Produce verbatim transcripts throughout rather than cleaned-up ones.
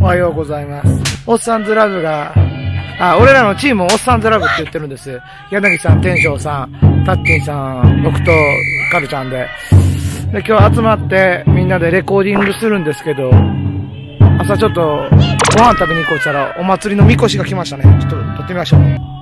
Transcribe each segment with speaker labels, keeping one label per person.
Speaker 1: おはようございます。おっさんずラブが、あ、俺らのチームをおっさんずラブって言ってるんです。柳さん、天翔さん、タッキンさん、僕とカルちゃんで。で、今日集まってみんなでレコーディングするんですけど、朝ちょっとご飯食べに行こうとしたらお祭りのみこしが来ましたね。ちょっと撮ってみましょう。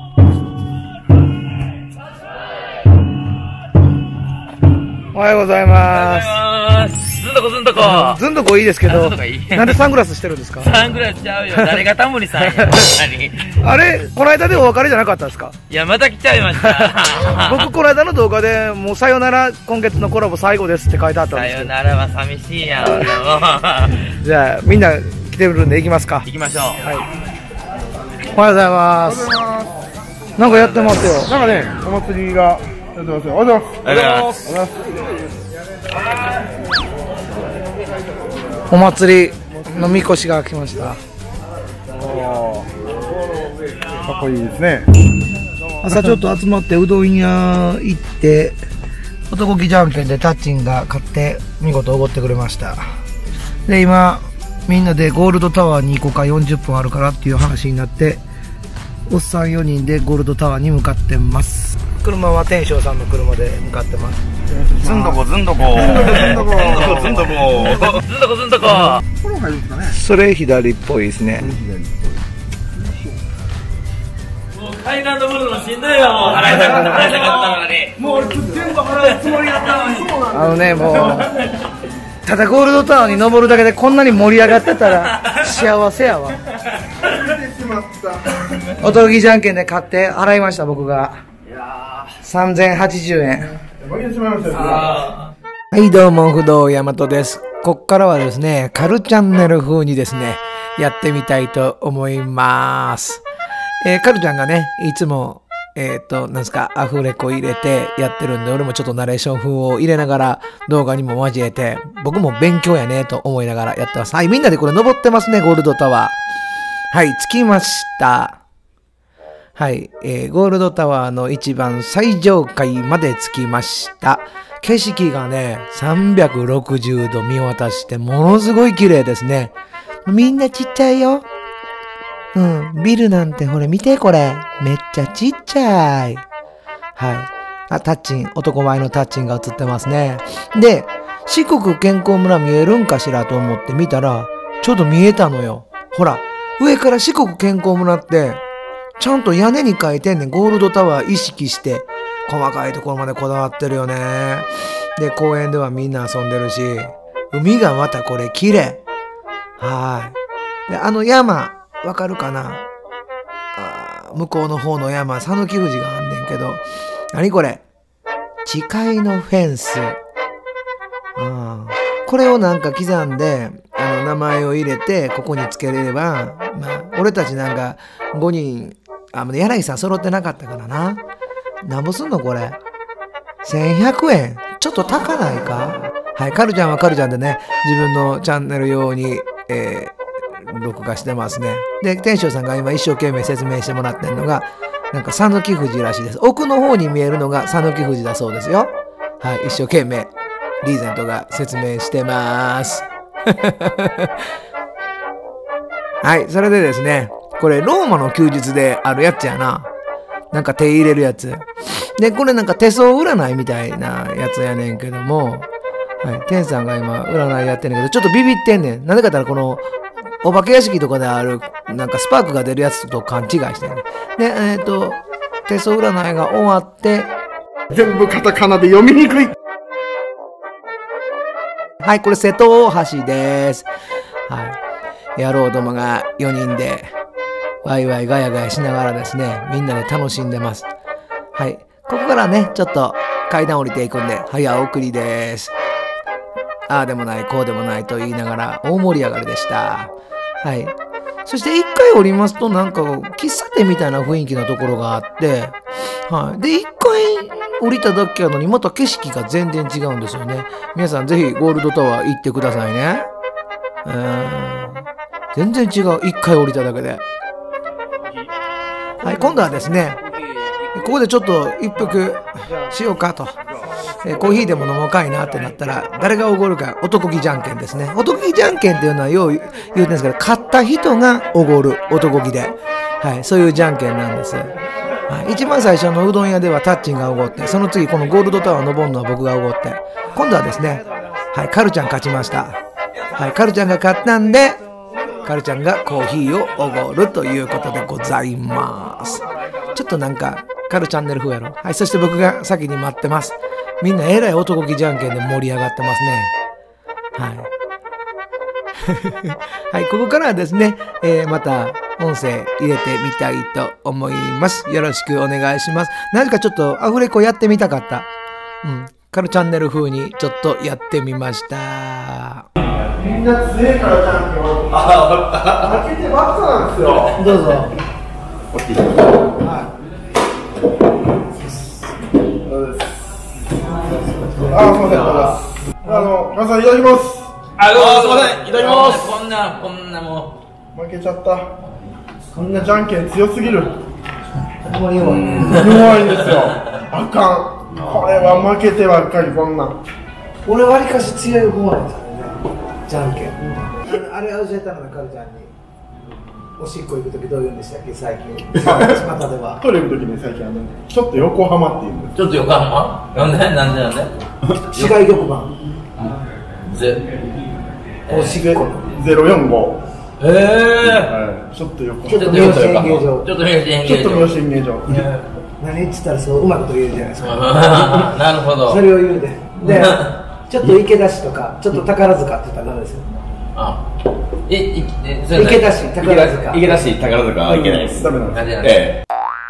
Speaker 1: おはようございます。
Speaker 2: ずんどこずんどこ。
Speaker 1: ずんどこいいですけど、なんでサングラスしてるんですか？
Speaker 2: サングラスちゃうよ。誰がタモリさんや。
Speaker 1: あれ、この間でお別れじゃなかったですか？
Speaker 2: いや、また来ちゃいました。
Speaker 1: 僕、この間の動画でもうさよなら、今月のコラボ最後ですって書いてあったんですけど。
Speaker 2: さよならは寂しいやん。
Speaker 1: じゃあ、みんな来てるんで行きますか。
Speaker 2: 行きましょう。
Speaker 1: はい。おはようございます。なんかやってますよ。
Speaker 3: なんかね、お祭りがやってますよ。おはようございます。
Speaker 2: おはようございます。
Speaker 1: お祭りのみこしが来ました。
Speaker 3: かっこいいですね。
Speaker 1: 朝ちょっと集まってうどん屋行って男気じゃんけんでタッチンが買って見事おごってくれました。で今みんなでゴールドタワーに行こうか、よんじゅっぷんあるからっていう話になっておっさんよにんでゴールドタワーに向かってます。車は天翔さんの車で向かってます。
Speaker 2: ずんどこずんどこ。ずんどこずんどこ。ずんどこずんどこ。
Speaker 3: これも入るんですかね。
Speaker 1: それ左っぽいですね。
Speaker 2: もう階段登るのしんどいよ。もう払いたかった払いたかったのに。もう俺全部払うつもりだったのに。
Speaker 1: あのね、もうただゴールドタワーに登るだけでこんなに盛り上がってたら幸せやわ。おとぎじゃんけんで買って払いました。僕がさんぜんはちじゅうえん。はいどうも、不動大和です。こっからはですね、カルチャンネル風にですねやってみたいと思います。えー、カルちゃんがねいつもえっと、なんですか、アフレコ入れてやってるんで、俺もちょっとナレーション風を入れながら動画にも交えて、僕も勉強やねと思いながらやってます。はい、みんなでこれ登ってますね、ゴールドタワー。はい、着きました。はい、えー、ゴールドタワーの一番最上階まで着きました。景色がね、さんびゃくろくじゅうど見渡して、ものすごい綺麗ですね。みんなちっちゃいよ。うん。ビルなんてほれ見てこれ。めっちゃちっちゃい。はい。あ、タッチン、男前のタッチンが映ってますね。で、四国健康村見えるんかしらと思って見たら、ちょうど見えたのよ。ほら、上から四国健康村って、ちゃんと屋根に書いてんねん。ゴールドタワー意識して、細かいところまでこだわってるよね。で、公園ではみんな遊んでるし、海がまたこれ綺麗。はい。で、あの山、わかるかなあ、向こうの方の山、讃岐富士があんねんけど、何これ誓いのフェンス。あ、これをなんか刻んで、あの、名前を入れて、ここにつけれれば、まあ、俺たちなんかごにん、あ、柳さん揃ってなかったからな。なんぼすんのこれ。せんひゃくえん。ちょっと高ないか？はい、カルちゃんはカルちゃんでね、自分のチャンネル用に、えー、録画してますね。で、天翔さんが今一生懸命説明してもらってるのが、なんか讃岐富士らしいです。奥の方に見えるのが讃岐富士だそうですよ。はい、一生懸命リーゼントが説明してます。はい、それでですね、これローマの休日であるやつやな。なんか手入れるやつ。で、これなんか手相占いみたいなやつやねんけども、はい、天さんが今占いやってんねんけど、ちょっとビビってんねん。なんでかって言ったらこのお化け屋敷とかである、なんかスパークが出るやつと勘違いしてね。で、えっと、手相占いが終わって、
Speaker 3: 全部カタカナで読みにくい。
Speaker 1: はい、これ瀬戸大橋です。はい。野郎どもがよにんで、ワイワイガヤガヤしながらですね、みんなで楽しんでます。はい。ここからね、ちょっと階段降りていくんで、早送りです。ああでもない、こうでもないと言いながら大盛り上がりでした。はい。そして一回降りますとなんか喫茶店みたいな雰囲気のところがあって、はい。で、一回降りただけやのにまた景色が全然違うんですよね。皆さんぜひゴールドタワー行ってくださいね。うーん。全然違う。一回降りただけで。はい。今度はですね、ここでちょっと一服しようかとえーコーヒーでも飲もうかいなってなったら、誰がおごるか、男気じゃんけんですね。男気じゃんけんっていうのはよう言うてんですけど、勝った人がおごる、男気で。はい、そういうじゃんけんなんです。はい、一番最初のうどん屋ではタッチンがおごって、その次このゴールドタワー登るのは僕がおごって、今度はですね、はい、カルちゃん勝ちました。はい、カルちゃんが勝ったんで、カルちゃんがコーヒーをおごるということでございます。ちょっとなんか、カルチャンネル風やろ。はい、そして僕が先に待ってます。みんなえらい男気じゃんけんで盛り上がってますね。はい。はい、ここからはですね、えー、また音声入れてみたいと思います。よろしくお願いします。なぜかちょっとアフレコやってみたかった。うん。カルチャンネル風にちょっとやってみました。
Speaker 3: みんな強いからチャンピオン。負けてばっかなんですよ。
Speaker 1: どうぞ。
Speaker 3: はい。あ、すみません。あの、皆さんいただきます。
Speaker 2: あ、どうもすいません、いただきます。こんな、こんなも
Speaker 3: 負けちゃった。こんなじゃんけん強すぎる。
Speaker 1: ほんまに弱いね。
Speaker 3: 弱いんですよ。あかん。これは負けてばっかりこんなん。
Speaker 1: 俺わりかし強い方なんですよね。じゃんけん。あれ教えたのがカルちゃんに。おしっこ行くときどう言うんでしたっけ最近。巷では。
Speaker 3: トイレ行くときに最近あのちょっと横浜って言うんです。
Speaker 2: ちょっと横浜なんでなんでなんで
Speaker 1: 市外局番。
Speaker 2: ぜ
Speaker 1: おしっこ。
Speaker 3: ゼロよんご。
Speaker 2: へえ。
Speaker 3: ちょっと横
Speaker 1: ちょっと三好演芸場。
Speaker 2: ちょっと三好演
Speaker 3: ちょっと三
Speaker 2: 芸場。
Speaker 3: 好演芸場。
Speaker 1: 何っつったらそううまいこと言えるじゃないですか。
Speaker 2: なるほど。
Speaker 1: それを言うで。で、ちょっと池田市とか、ちょっと宝塚って言ったらダメですよ。
Speaker 2: あ、え、い、え、
Speaker 1: 池田市、宝塚。
Speaker 4: 池田市、宝塚はいけないです。
Speaker 3: ダメなんです。
Speaker 2: なんでなん
Speaker 4: え
Speaker 2: で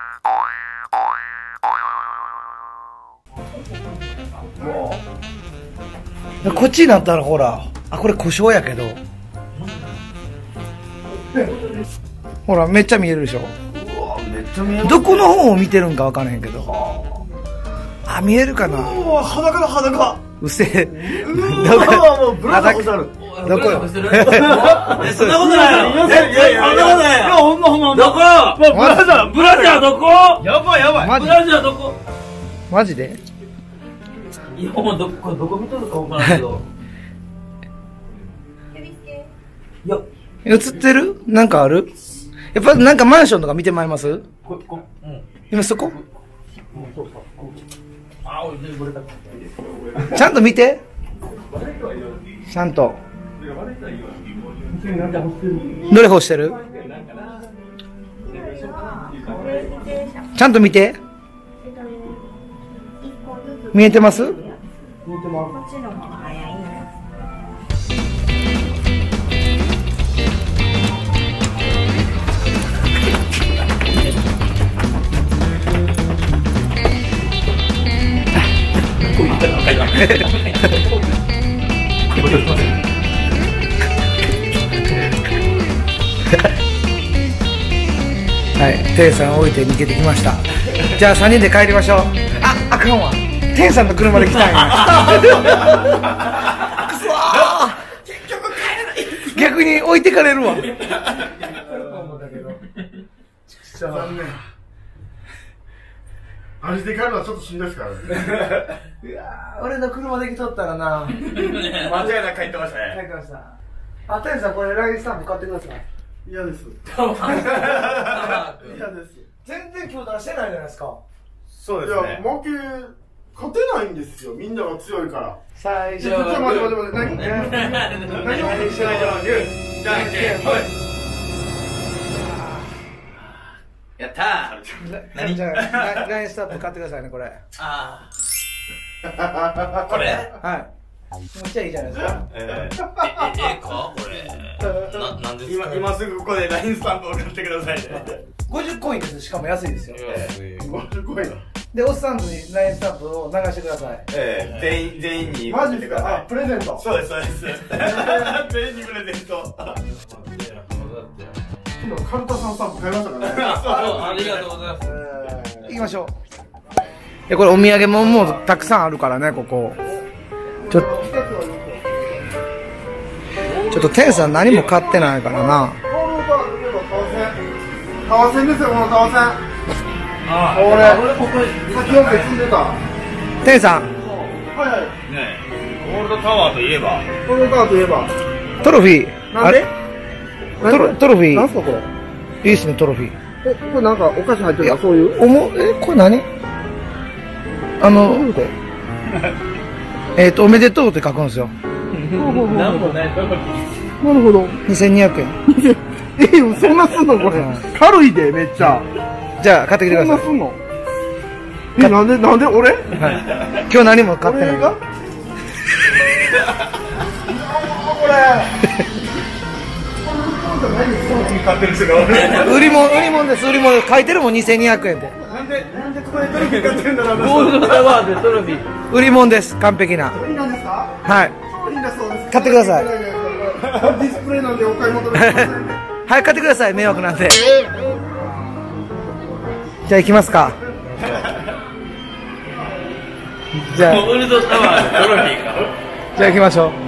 Speaker 4: え。
Speaker 1: こっちになったらほら、あ、これ故障やけど。ほら、めっちゃ見えるでしょ。
Speaker 3: めっちゃ見え
Speaker 1: どこの方を見てるんかわからへんけど。あ、見えるかな。
Speaker 3: うわ、裸だ裸。
Speaker 1: うせえ。
Speaker 3: どこもうブラザー干さる。
Speaker 1: どこよ。
Speaker 2: そんなことないよ。
Speaker 3: いやいやいや
Speaker 2: そんなことないよ。いや、ほんまほんま。どこブラジャー、ブラジャーどこやばいやばい。
Speaker 1: マジ
Speaker 2: ブラジャーどこ
Speaker 1: マジで
Speaker 2: いや、ほんまどこ、どこ見とるかわからんけど。いや、
Speaker 1: 映ってるなんかあるやっぱなんかマンションとか見てまいります
Speaker 2: こ、こ、うん。
Speaker 1: 今そこ
Speaker 2: あ、俺、全部れた。
Speaker 1: ちゃんと見てちゃんと。どれ干してるちゃんと見て。見えてます？見えてます。こっちの方が早いね。はい、テンさん置いて逃げてきました。じゃあさんにんで帰りましょう。あ、あかんわ。テンさんの車で来たんや。くそー。結局帰れない。逆に置いてかれるわ。
Speaker 3: 残念。歩いて帰るのはちょっとしんどいですからね。
Speaker 1: いやー、俺の車で来とったらな。
Speaker 4: 間違いなく帰ってましたね。
Speaker 1: 帰ってました。あ、テンさんこれラインスタンプ買ってください。
Speaker 3: 嫌です。
Speaker 2: 嫌
Speaker 3: 嫌です。
Speaker 1: 全然今日出してないじゃないですか。
Speaker 4: そう
Speaker 3: いや、負け、勝てないんですよ。みんなが強いから。
Speaker 1: 最初
Speaker 3: ちょっと待って待って待って、何何を
Speaker 4: 最初はグー、じゃんけん、ほい。やったー。
Speaker 1: 何じゃあラインスタンプ買ってくださいね、これ。
Speaker 2: あ
Speaker 4: これ
Speaker 1: はい。めっちゃいいじゃないですか。
Speaker 4: え
Speaker 2: ー。え、え、ええかこれ。な、なんですか
Speaker 4: 今、今すぐここでラインスタンプを買ってくださいね。
Speaker 1: ごじゅうコインです。しかも安いですよ。
Speaker 3: ごじゅうコイン。
Speaker 1: で、おっさんずにラインスタンプを流してください。
Speaker 4: ええ、全員、全員に。
Speaker 3: マジですか？あ、プレゼント。
Speaker 4: そうです、そうです。全員にプレゼント。
Speaker 3: 昨日カルタさんスタンプ買いましたからね。
Speaker 2: ありがとうございます。
Speaker 1: 行きましょう。え、これお土産ももうたくさんあるからね、ここ。ちょっと、ちょっとテンさん何も買ってないからな。
Speaker 3: タワセンですよ、このタワセン。
Speaker 2: あ
Speaker 3: 俺、先ほど積んでた。
Speaker 1: テンさん、
Speaker 3: はいはい。
Speaker 2: ねゴールドタワーといえば
Speaker 3: ゴールドタワーといえば。
Speaker 1: トロフィー。
Speaker 3: なんで
Speaker 1: トロトロフィー。
Speaker 3: なんすかこれ。
Speaker 1: いいっすね、トロフィー。
Speaker 3: え、これなんかお菓子入ってるかそういう。
Speaker 1: おも、え、これ何あの、えっと、おめでとうって書くんですよ。
Speaker 2: なんもないトロフィー。
Speaker 3: なるほど。
Speaker 1: にせんにひゃくえん。
Speaker 3: え、そんなすんのこれ。軽いで、めっちゃ。
Speaker 1: じゃあ、買ってきてください。
Speaker 3: そんなすんのえ、なんで、なんで俺
Speaker 1: はい。今日何も買ってない。
Speaker 3: 俺がこれ。
Speaker 2: 買ってる人がおる。
Speaker 1: 売り物、売り物です、売り物です。書いてるもんにせんにひゃくえんで。
Speaker 3: なんで、なんでここでトロフィー買ってるんだろうな。
Speaker 2: ゴールドタワーでトロフィー。
Speaker 1: 売り物です、完璧な。
Speaker 3: いいなんですか
Speaker 1: はい。
Speaker 3: いいんだそうです。
Speaker 1: 買ってください。
Speaker 3: ディスプレイなんでお買い求めくださいね。
Speaker 1: はい、買ってください、迷惑なんで。じゃあ行きますか。じゃあ、
Speaker 2: ゴールドタワーでトロフィーか。
Speaker 1: じゃあ行きましょう。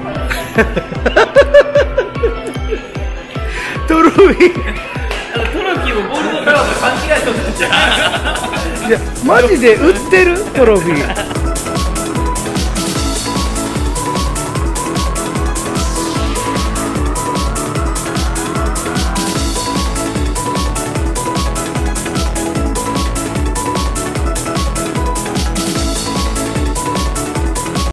Speaker 1: トロフィー。
Speaker 2: あのトロフィーもゴールドタワーと勘違いしとったんじゃん。
Speaker 1: いや、マジで売ってるトロフィー。